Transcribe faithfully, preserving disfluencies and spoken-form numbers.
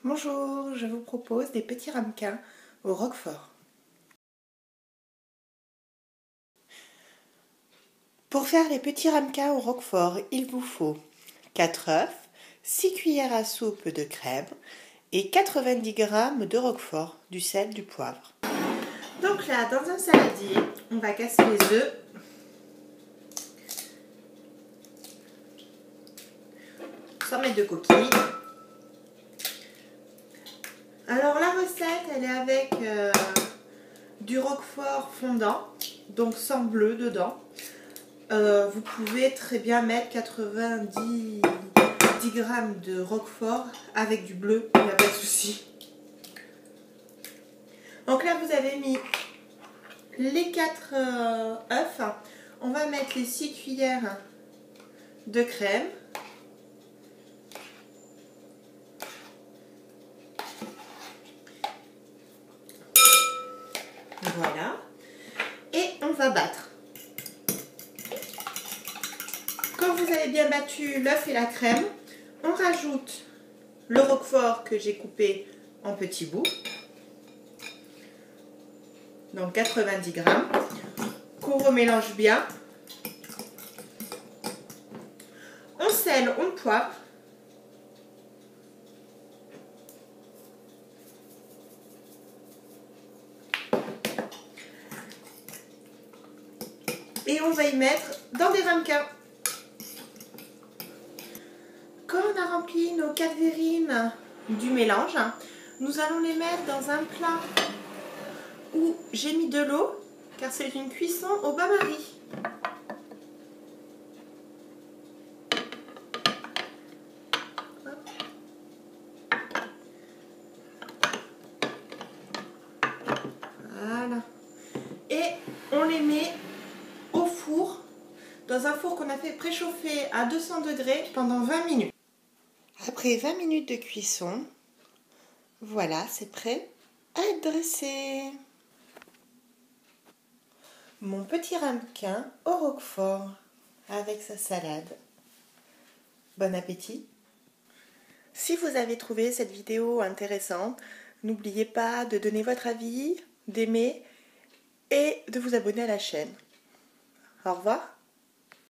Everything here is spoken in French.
Bonjour, je vous propose des petits ramequins au roquefort. Pour faire les petits ramequins au roquefort, il vous faut quatre œufs, six cuillères à soupe de crème et quatre-vingt-dix grammes de roquefort, du sel, du poivre. Donc là, dans un saladier, on va casser les œufs. Sans mettre de coquilles. Alors la recette, elle est avec euh, du roquefort fondant, donc sans bleu dedans. Euh, vous pouvez très bien mettre quatre-vingt-dix grammes de roquefort avec du bleu, il n'y a pas de souci. Donc là vous avez mis les quatre euh, œufs. On va mettre les six cuillères de crème. Voilà. Et on va battre. Quand vous avez bien battu l'œuf et la crème, on rajoute le roquefort que j'ai coupé en petits bouts. Donc quatre-vingt-dix grammes. Qu'on remélange bien. On sèle, on poivre. Et on va y mettre dans des ramequins. Quand on a rempli nos quatre verrines du mélange, nous allons les mettre dans un plat où j'ai mis de l'eau, car c'est une cuisson au bain-marie. Voilà. Et on les met au four, dans un four qu'on a fait préchauffer à deux cents degrés pendant vingt minutes. Après vingt minutes de cuisson, voilà, c'est prêt à être dressé. Mon petit ramequin au roquefort avec sa salade. Bon appétit! Si vous avez trouvé cette vidéo intéressante, n'oubliez pas de donner votre avis, d'aimer et de vous abonner à la chaîne. Au revoir!